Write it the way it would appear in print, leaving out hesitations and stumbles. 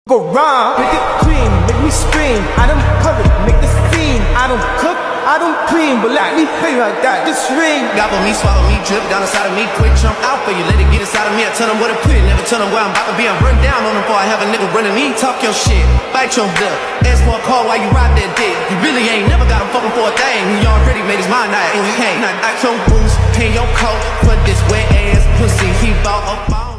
Go round, make it cream, make me scream. I don't hurry, make the scene. I don't cook, I don't clean, but let me pay like that. This ring. Gobble me, swallow me, drip down inside of me. Quick jump out for you, let it get inside of me. I tell them where to put it, never tell them where I'm about to be. I'm run down on them before I have a nigga running me. Talk your shit, bite your lip. Ask for a call while you ride that dick. You really ain't never got him fucking for a thing. He already made his mind out. Hey, not out your boots, pay your coat for this wet ass pussy. He bought a phone.